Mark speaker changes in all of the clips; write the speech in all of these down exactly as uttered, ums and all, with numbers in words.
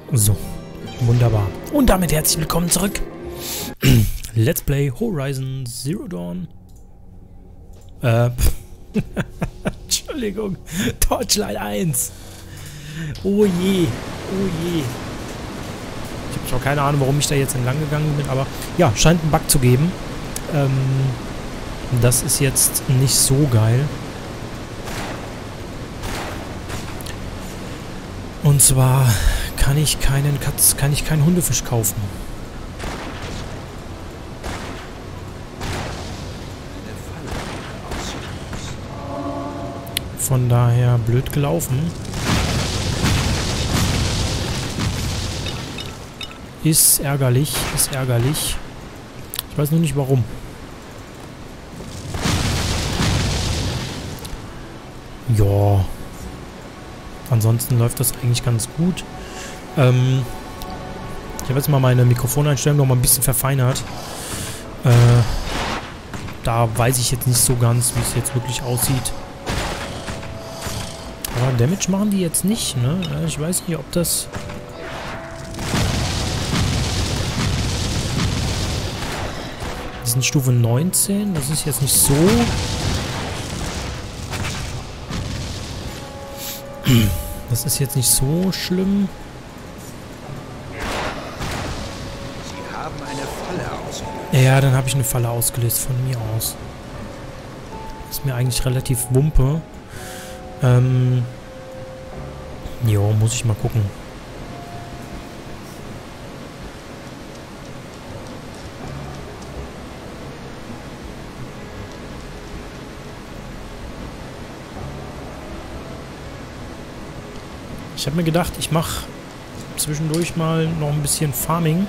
Speaker 1: So, wunderbar. Und damit herzlich willkommen zurück. Let's Play Horizon Zero Dawn. Äh, Entschuldigung. Torchlight eins. Oh je, oh je. Ich habe zwar keine Ahnung, warum ich da jetzt entlang gegangen bin, aber ja, scheint einen Bug zu geben. Ähm, das ist jetzt nicht so geil. Und zwar kann ich keinen Katz, kann ich keinen Hundefisch kaufen. Von daher blöd gelaufen. Ist ärgerlich, ist ärgerlich. Ich weiß nur nicht warum. Ja. Ansonsten läuft das eigentlich ganz gut. Ähm, ich habe jetzt mal meine Mikrofoneinstellung noch mal ein bisschen verfeinert. Äh, da weiß ich jetzt nicht so ganz, wie es jetzt wirklich aussieht. Aber Damage machen die jetzt nicht, ne? Ich weiß nicht, ob das... Die sind Stufe neunzehn, das ist jetzt nicht so... Das ist jetzt nicht so schlimm.
Speaker 2: Sie haben eine Falle ausgelöst.
Speaker 1: Ja, dann habe ich eine Falle ausgelöst von mir aus. Ist mir eigentlich relativ wumpe. Ähm. Jo, muss ich mal gucken. Ich habe mir gedacht, ich mache zwischendurch mal noch ein bisschen Farming.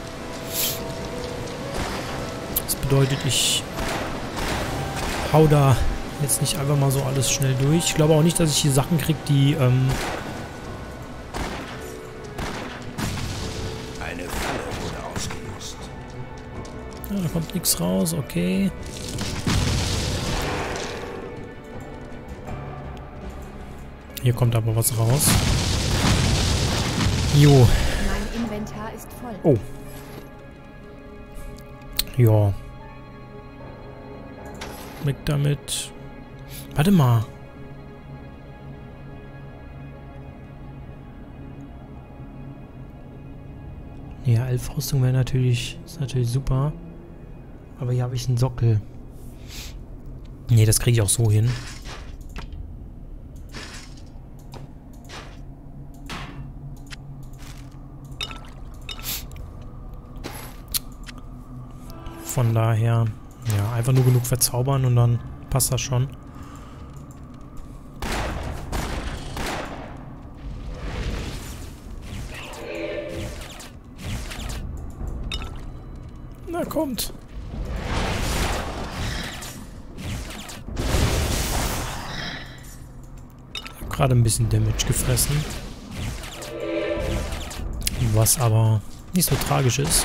Speaker 1: Das bedeutet, ich hau da jetzt nicht einfach mal so alles schnell durch. Ich glaube auch nicht, dass ich hier Sachen kriege, die... Ähm
Speaker 2: Eine Falle wurde ausgelöst.
Speaker 1: ja, da kommt nichts raus, okay. Hier kommt aber was raus. Jo.
Speaker 3: Mein Inventar ist voll.
Speaker 1: Oh. Ja. Weg damit. Warte mal. Ja, elf Rüstung wäre natürlich, ist natürlich super. Aber hier habe ich einen Sockel. Nee, das kriege ich auch so hin. Von daher, ja, einfach nur genug verzaubern und dann passt das schon. Na, kommt. Ich habe gerade ein bisschen Damage gefressen. Was aber nicht so tragisch ist.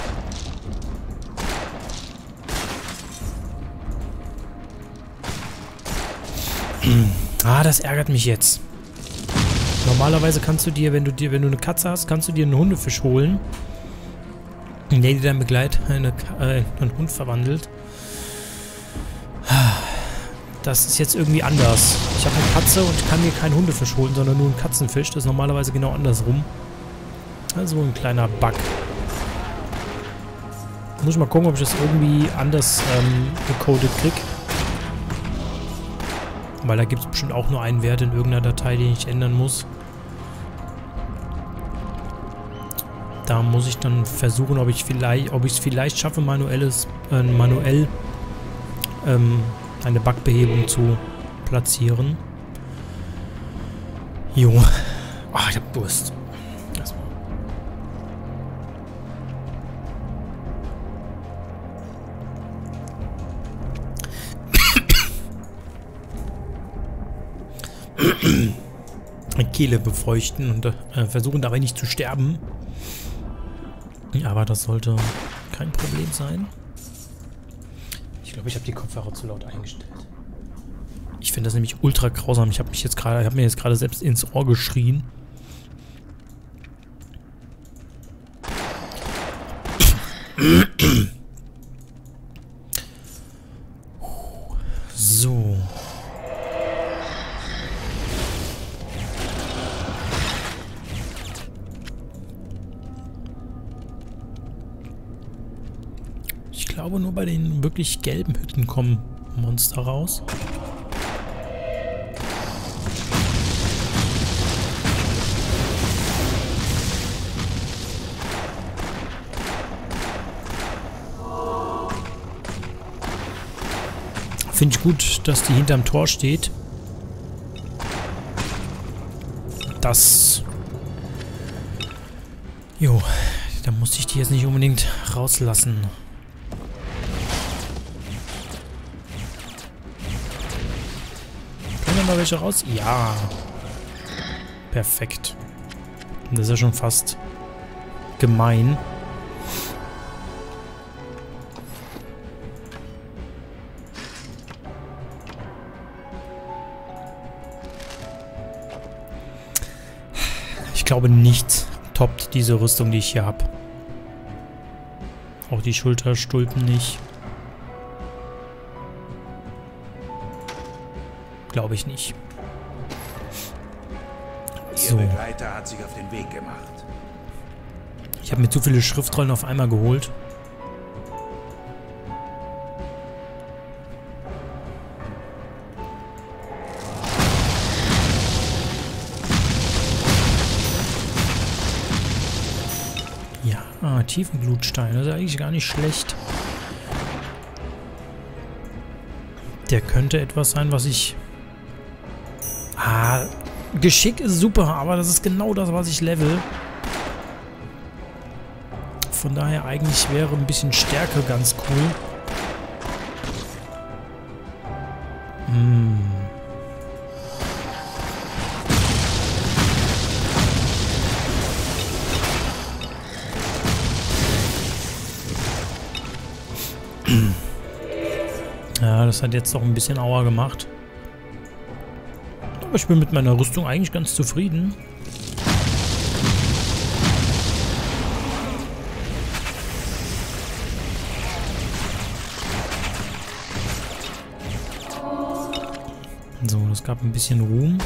Speaker 1: Ah, das ärgert mich jetzt. Normalerweise kannst du dir, wenn du dir, wenn du eine Katze hast, kannst du dir einen Hundefisch holen, der dir dann Begleit eine, äh, einen Hund verwandelt. Das ist jetzt irgendwie anders. Ich habe eine Katze und kann mir keinen Hundefisch holen, sondern nur einen Katzenfisch. Das ist normalerweise genau andersrum. Also ein kleiner Bug. Muss ich mal gucken, ob ich das irgendwie anders ähm, gecodet kriege. Weil da gibt es bestimmt auch nur einen Wert in irgendeiner Datei, den ich ändern muss. Da muss ich dann versuchen, ob ich vielleicht, ob ich es vielleicht schaffe, manuelles, äh, manuell ähm, eine Bugbehebung zu platzieren. Jo. Ach, ich hab Durst. Erstmal. Kehle befeuchten und äh, versuchen dabei nicht zu sterben. Aber das sollte kein Problem sein. Ich glaube, ich habe die Kopfhörer zu laut eingestellt. Ich finde das nämlich ultra grausam. Ich habe mich jetzt gerade, ich habe mir jetzt gerade selbst ins Ohr geschrien. So. Ich glaube, nur bei den wirklich gelben Hütten kommen Monster raus. Finde ich gut, dass die hinterm Tor steht. Das... Jo, da musste ich die jetzt nicht unbedingt rauslassen. Können wir mal welche raus? Ja. Perfekt. Das ist ja schon fast gemein. Ich glaube, nichts toppt diese Rüstung, die ich hier habe. Auch die Schulterstulpen nicht. Glaube ich nicht. So.
Speaker 2: Ihr Begleiter hat sich auf den Weg gemacht.
Speaker 1: Ich habe mir zu viele Schriftrollen auf einmal geholt. Ah, Tiefenglutstein. Das ist eigentlich gar nicht schlecht. Der könnte etwas sein, was ich... Ah, Geschick ist super, aber das ist genau das, was ich level. Von daher eigentlich wäre ein bisschen Stärke ganz cool. Hm. Ja, das hat jetzt doch ein bisschen Aua gemacht. Aber ich bin mit meiner Rüstung eigentlich ganz zufrieden. So, das gab ein bisschen Ruhm.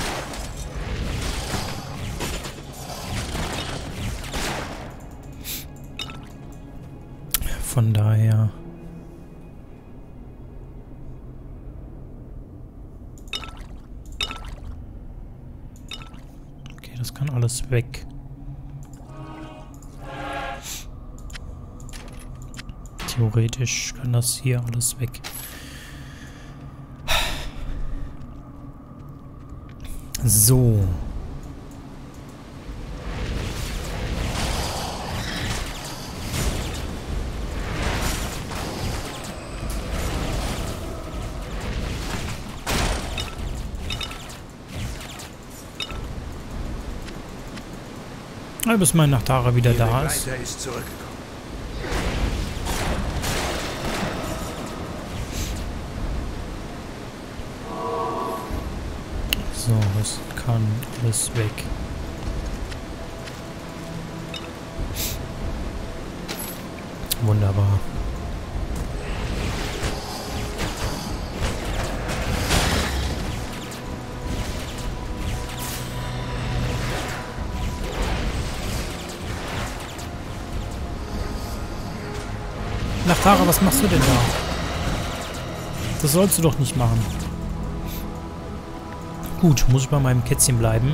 Speaker 1: Von daher... Das kann alles weg. Theoretisch kann das hier alles weg. So. Bis mein Nachtara wieder da ist.
Speaker 2: ist zurückgekommen.
Speaker 1: So, das kann alles weg. Wunderbar. Nachtara, was machst du denn da? Das sollst du doch nicht machen. Gut, muss ich bei meinem Kätzchen bleiben.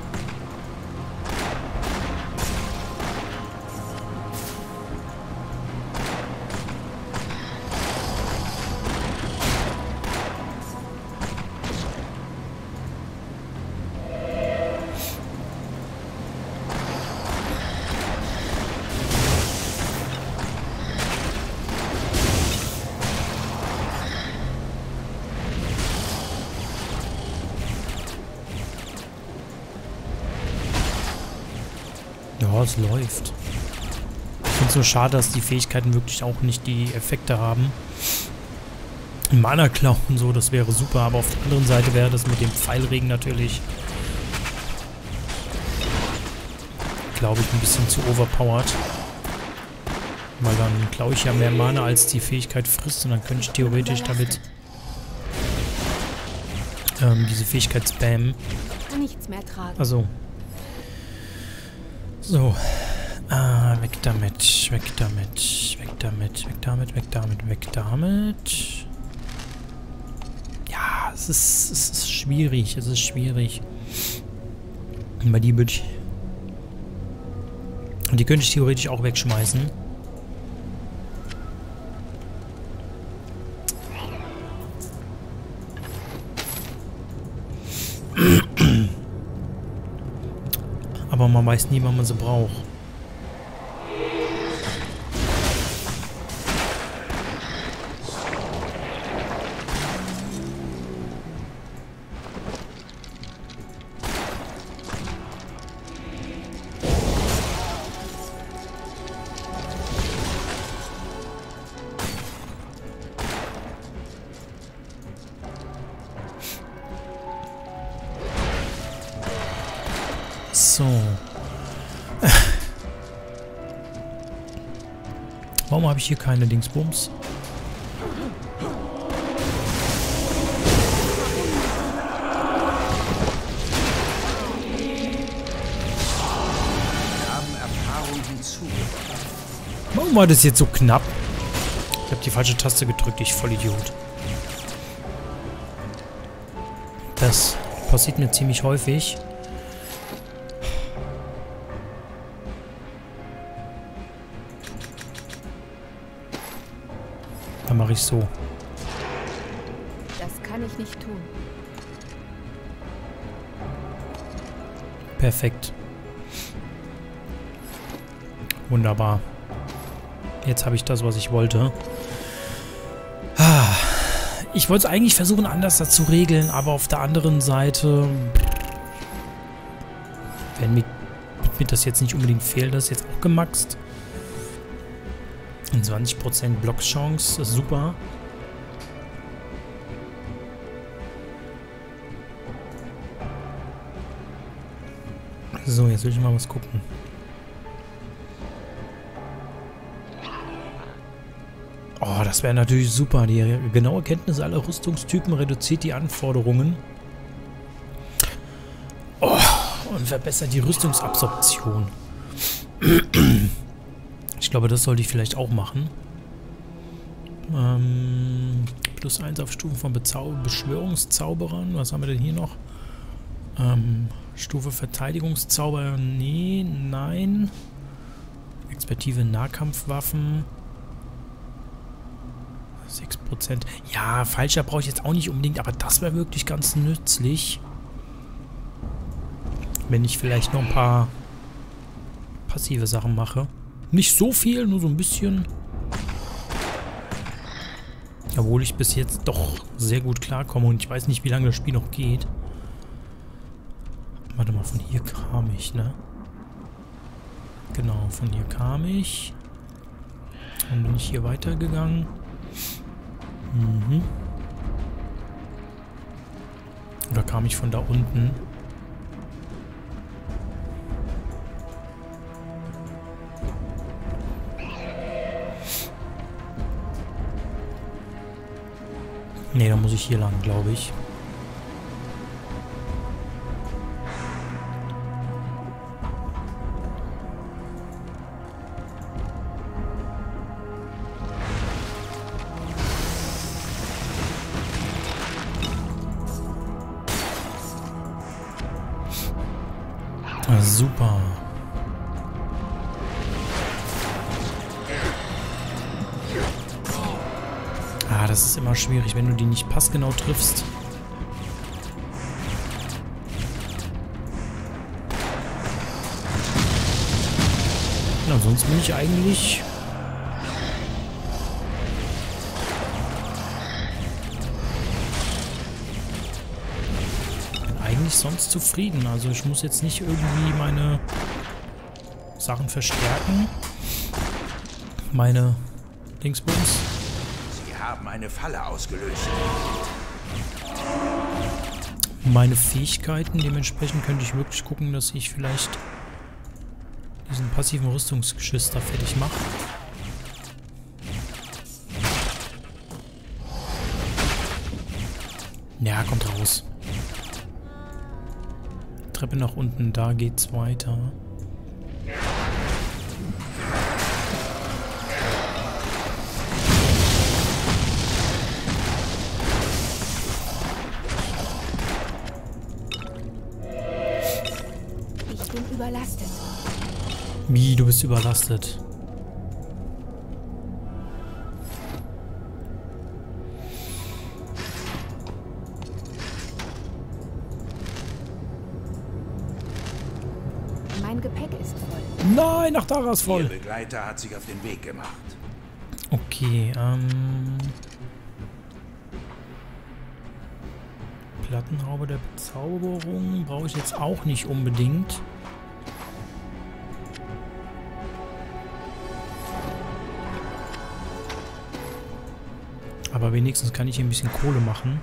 Speaker 1: Ja, es läuft. Ich finde es so schade, dass die Fähigkeiten wirklich auch nicht die Effekte haben. Mana klauen und so, das wäre super, aber auf der anderen Seite wäre das mit dem Pfeilregen natürlich, glaube ich, ein bisschen zu overpowered. Weil dann klaue ich ja mehr Mana, als die Fähigkeit frisst. Und dann könnte ich theoretisch damit ähm, diese Fähigkeit spammen.
Speaker 3: Kann nichts mehr tragen.
Speaker 1: Also. So. Ah, weg damit. Weg damit. Weg damit. Weg damit. Weg damit. Weg damit. Ja, es ist, es ist schwierig. Es ist schwierig. Weil die würde ich... Und die könnte ich theoretisch auch wegschmeißen. Aber man weiß nie, wann man sie braucht. So. Warum habe ich hier keine Dingsbums? Warum war das jetzt so knapp? Ich habe die falsche Taste gedrückt, ich Vollidiot. Das passiert mir ziemlich häufig. Dann mache ich so.
Speaker 3: Das kann ich nicht tun.
Speaker 1: Perfekt. Wunderbar. Jetzt habe ich das, was ich wollte. Ich wollte es eigentlich versuchen, anders zu regeln, aber auf der anderen Seite, wenn mir, mir das jetzt nicht unbedingt fehlt, das ist jetzt auch gemaxt. zwanzig Prozent Blockchance, ist super. So, jetzt will ich mal was gucken. Oh, das wäre natürlich super. Die genaue Kenntnis aller Rüstungstypen reduziert die Anforderungen. Oh, und verbessert die Rüstungsabsorption. Ich glaube, das sollte ich vielleicht auch machen. Ähm, plus eins auf Stufen von Bezau Beschwörungszauberern. Was haben wir denn hier noch? Ähm, Stufe Verteidigungszauber. Nee, nein. Expertise in Nahkampfwaffen. sechs Prozent. Ja, falscher brauche ich jetzt auch nicht unbedingt, aber das wäre wirklich ganz nützlich. Wenn ich vielleicht noch ein paar passive Sachen mache. Nicht so viel, nur so ein bisschen. Obwohl ich bis jetzt doch sehr gut klarkomme und ich weiß nicht, wie lange das Spiel noch geht. Warte mal, von hier kam ich, ne? Genau, von hier kam ich. Dann bin ich hier weitergegangen. Mhm. Oder kam ich von da unten? Ne, da muss ich hier lang, glaube ich. Ah, super. Ah, das ist immer schwierig, wenn du die nicht passgenau triffst. Und ansonsten bin ich eigentlich... eigentlich sonst zufrieden. Also ich muss jetzt nicht irgendwie meine Sachen verstärken. Meine Dingsbums.
Speaker 2: Sie haben eine Falle ausgelöst.
Speaker 1: Meine Fähigkeiten. Dementsprechend könnte ich wirklich gucken, dass ich vielleicht diesen passiven Rüstungsgeschiss da fertig mache. Ja, kommt raus. Treppe nach unten, da geht's weiter.
Speaker 3: Ich bin überlastet.
Speaker 1: Wie, du bist überlastet?
Speaker 3: Mein Gepäck ist voll.
Speaker 1: Nein, nach Dara ist voll.
Speaker 2: Ihr Begleiter hat sich auf den Weg gemacht.
Speaker 1: Okay, ähm... Plattenhaube der Bezauberung brauche ich jetzt auch nicht unbedingt. Aber wenigstens kann ich hier ein bisschen Kohle machen.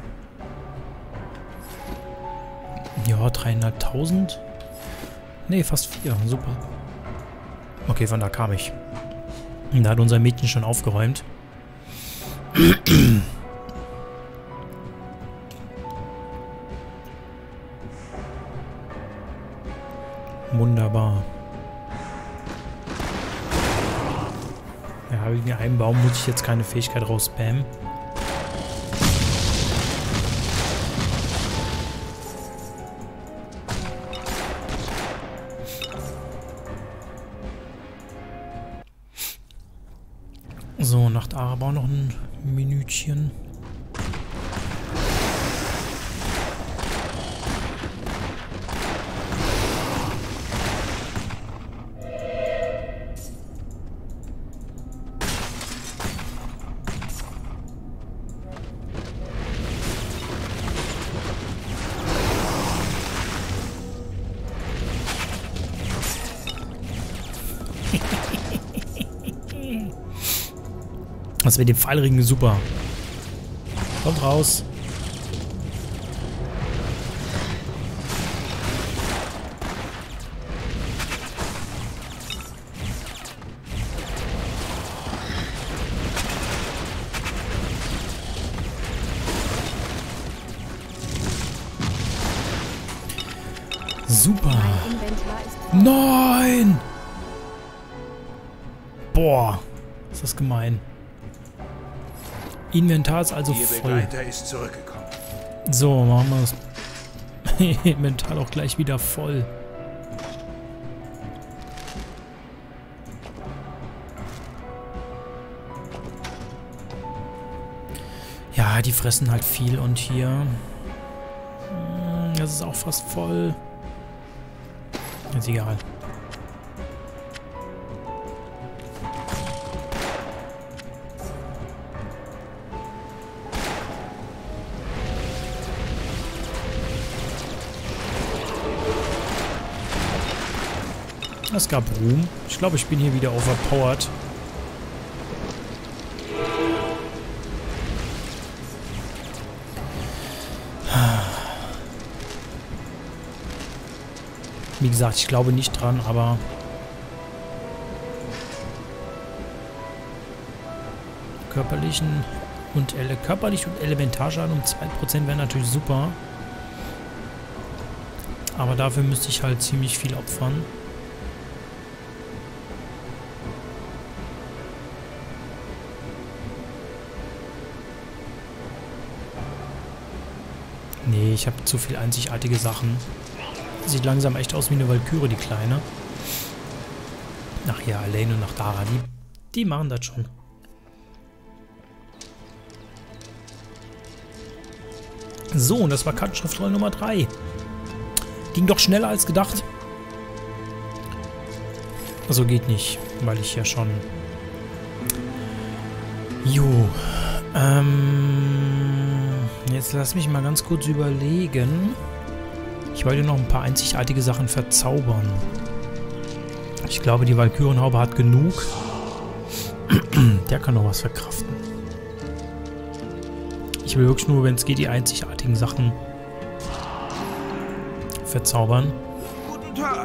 Speaker 1: Ja, dreieinhalbtausend. Ne, fast vier. Super. Okay, von da kam ich. Da hat unser Mädchen schon aufgeräumt. Wunderbar. Ja, wegen einem Baum muss ich jetzt keine Fähigkeit raus spammen. So, nach Dara aber noch ein Minütchen. Das mit dem Pfeilring super. Kommt raus. Super.
Speaker 3: Mein Inventar ist voll.
Speaker 1: Nein! Boah, ist das gemein. Inventar ist also
Speaker 2: Ihr
Speaker 1: voll.
Speaker 2: Begleiter ist zurückgekommen.
Speaker 1: So, machen wir das Inventar auch gleich wieder voll. Ja, die fressen halt viel und hier... hm, das ist auch fast voll. Ist egal. Es gab Ruhm. Ich glaube, ich bin hier wieder overpowered. Wie gesagt, ich glaube nicht dran, aber... Körperlichen und Ele körperlich und Elementarschaden um zwei Prozent wäre natürlich super. Aber dafür müsste ich halt ziemlich viel opfern. Nee, ich habe zu viel einzigartige Sachen. Sieht langsam echt aus wie eine Walküre, die Kleine. Ach ja, Elaine und nach Dara, die, die machen das schon. So, und das war Kartenschriftrolle Nummer drei. Ging doch schneller als gedacht. Also geht nicht, weil ich ja schon... Jo. Ähm... Jetzt lass mich mal ganz kurz überlegen. Ich wollte noch ein paar einzigartige Sachen verzaubern. Ich glaube, die Walkürenhaube hat genug. Der kann noch was verkraften. Ich will wirklich nur, wenn es geht, die einzigartigen Sachen verzaubern.
Speaker 2: Guten Tag.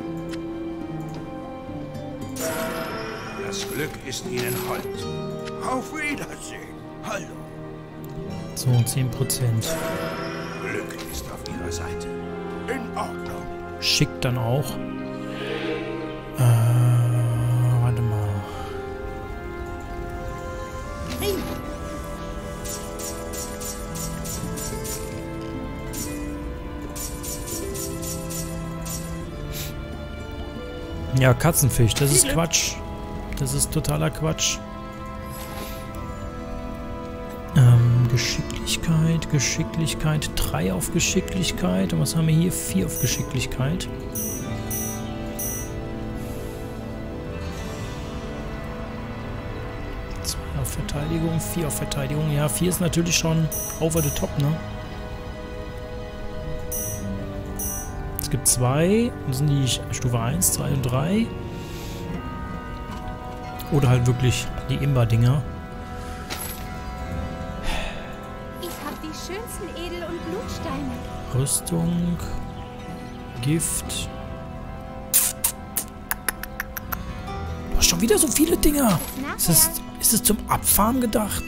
Speaker 2: Das Glück ist Ihnen hold. Auf Wiedersehen. Hallo.
Speaker 1: So, zehn Prozent.
Speaker 2: Glück ist auf ihrer Seite. In Ordnung.
Speaker 1: Schickt dann auch. Äh, warte mal. Ja, Katzenfisch, das ist Quatsch. Das ist totaler Quatsch. Ähm, Geschicklichkeit, Geschicklichkeit, drei auf Geschicklichkeit. Und was haben wir hier? vier auf Geschicklichkeit. zwei auf Verteidigung, vier auf Verteidigung. Ja, vier ist natürlich schon over the top, ne? Es gibt zwei, das sind die Stufe eins, zwei und drei. Oder halt wirklich die Imba-Dinger.
Speaker 3: Ich habe die schönsten Edel- und Blutsteine.
Speaker 1: Rüstung, Gift. Du hast schon wieder so viele Dinger. Ist es, ist es zum Abfahren gedacht?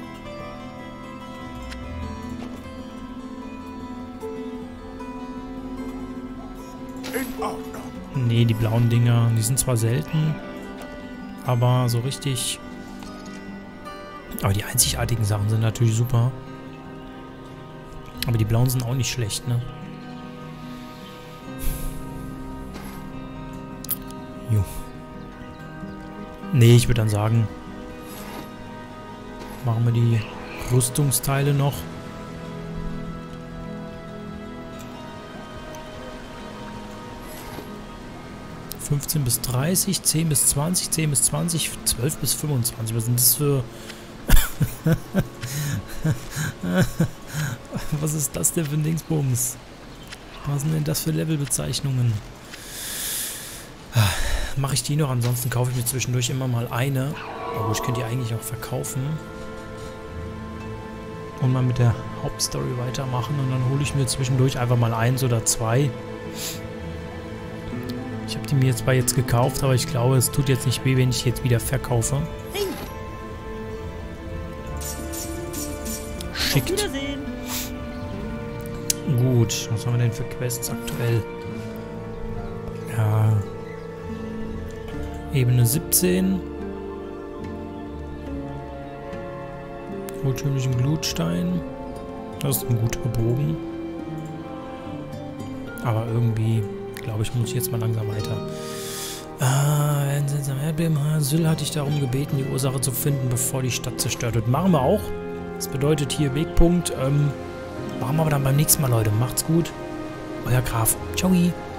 Speaker 2: In Ordnung.
Speaker 1: Nee, die blauen Dinger, die sind zwar selten, aber so richtig... Aber die einzigartigen Sachen sind natürlich super. Aber die blauen sind auch nicht schlecht, ne? Jo. Nee, ich würde dann sagen, machen wir die Rüstungsteile noch. fünfzehn bis dreißig, zehn bis zwanzig, zehn bis zwanzig, zwölf bis fünfundzwanzig. Was sind das für... Was ist das denn für ein Dingsbums? Was sind denn das für Levelbezeichnungen? Mache ich die noch? Ansonsten kaufe ich mir zwischendurch immer mal eine. Aber ich könnte die eigentlich auch verkaufen. Und mal mit der Hauptstory weitermachen. Und dann hole ich mir zwischendurch einfach mal eins oder zwei. Ich habe die mir jetzt zwar jetzt gekauft, aber ich glaube, es tut jetzt nicht weh, wenn ich jetzt wieder verkaufe. Schickt. Gut, was haben wir denn für Quests aktuell? Ja. Ebene siebzehn. Urtümlichen Glutstein. Das ist ein guter Bogen. Aber irgendwie, glaube ich, muss ich jetzt mal langsam weiter. Ah, Syl hatte ich darum gebeten, die Ursache zu finden, bevor die Stadt zerstört wird. Machen wir auch. Das bedeutet hier Wegpunkt. Ähm, machen wir aber dann beim nächsten Mal, Leute. Macht's gut. Euer Graf. Ciao.